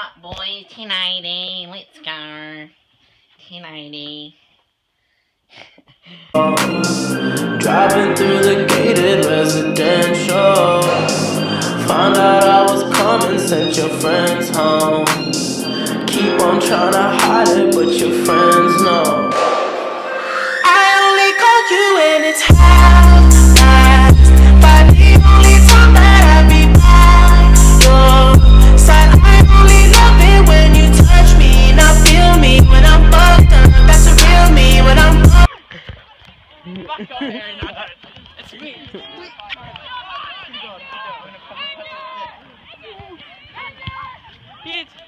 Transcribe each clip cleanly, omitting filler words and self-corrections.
Alright boys, 1080, let's go. 1080. Driving through the gated residential, found out I was coming, sent your friends home. Keep on trying to hide it, but your friends know. I only call you when it's half-past, but the only time that I be by your side. I only love it when you touch me, and I feel me when I'm fucked up. That's the real me when I'm fucked. Fuck off, Aaron. It's me. Hit.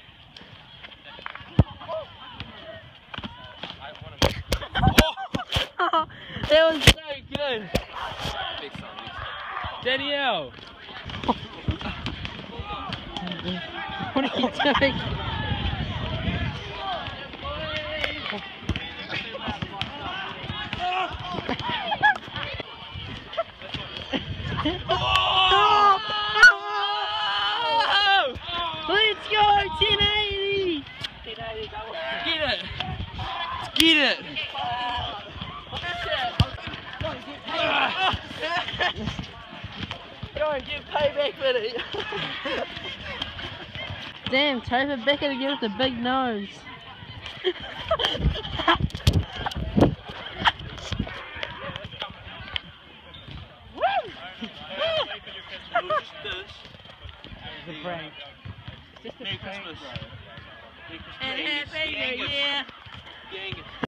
That was so good. Danielle. What are you doing? Let's go, 1080! 1080, get it! Get it! Go and get payback for it! Damn, Topher Becker to give us a big nose.